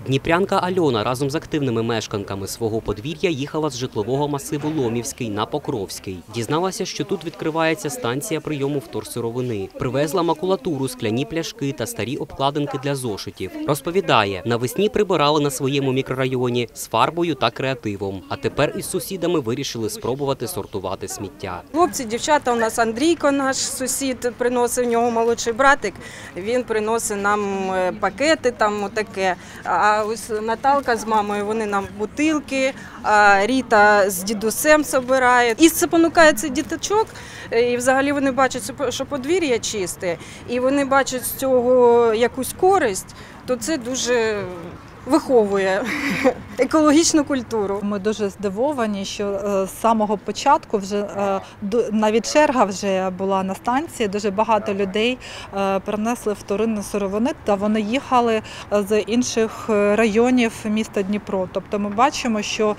Дніпрянка Альона разом з активними мешканками свого подвір'я їхала з житлового масиву Ломівський на Покровський. Дізналася, що тут відкривається станція прийому вторсировини. Привезла макулатуру, скляні пляшки та старі обкладинки для зошитів. Розповідає, навесні прибирали на своєму мікрорайоні з фарбою та креативом. А тепер із сусідами вирішили спробувати сортувати сміття. Хлопці, дівчата, у нас Андрійко, наш сусід, приносив, у нього молодший братик, він приносить нам пакети, там отаке. А ось Наталка з мамою, вони нам бутилки, а Ріта з дідусем збирає. І це понукає цих діточок, і взагалі вони бачать, що подвір'я чисте, і вони бачать з цього якусь користь, то це дуже виховує екологічну культуру. Ми дуже здивовані, що з самого початку вже навіть черга вже була на станції, дуже багато людей принесли вторинні сировини, та вони їхали з інших районів міста Дніпро. Тобто ми бачимо, що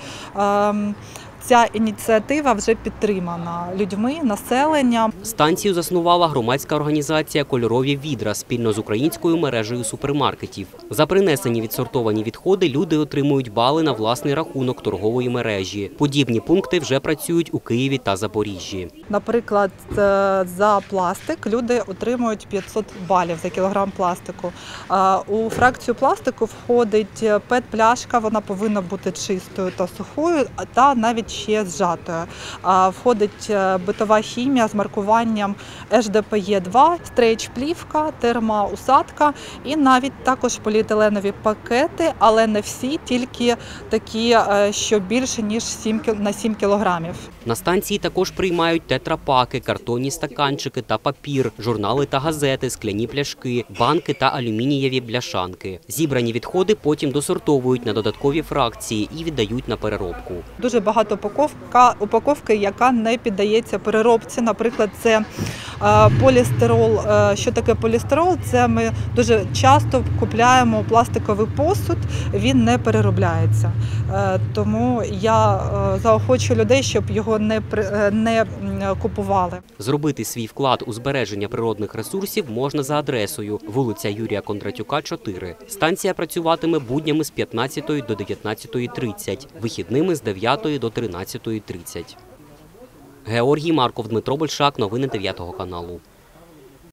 ця ініціатива вже підтримана людьми, населенням. Станцію заснувала громадська організація «Кольорові відра» спільно з українською мережею супермаркетів. За принесені відсортовані відходи люди отримують бали на власний рахунок торгової мережі. Подібні пункти вже працюють у Києві та Запоріжжі. Наприклад, за пластик люди отримують 500 балів за кілограм пластику. У фракцію пластику входить ПЕТ-пляшка, вона повинна бути чистою та сухою, та навіть ще зжатою. Входить битова хімія з маркуванням HDPE2, стрейч-плівка, термоусадка і навіть також поліетиленові пакети, але не всі, тільки такі, що більше, ніж 7 кілограмів. На станції також приймають тетрапаки, картонні стаканчики та папір, журнали та газети, скляні пляшки, банки та алюмінієві бляшанки. Зібрані відходи потім досортовують на додаткові фракції і віддають на переробку. Дуже багато упаковки, яка не піддається переробці. Наприклад, це полістирол. Що таке полістирол? Це ми дуже часто купуємо пластиковий посуд, він не переробляється. Тому я заохочую людей, щоб його не купували. Зробити свій вклад у збереження природних ресурсів можна за адресою вулиця Юрія Кондратюка, 4. Станція працюватиме буднями з 15 до 19:30, вихідними з 9 до 13:30. Георгій Марков, Дмитро Большак. Новини 9 каналу.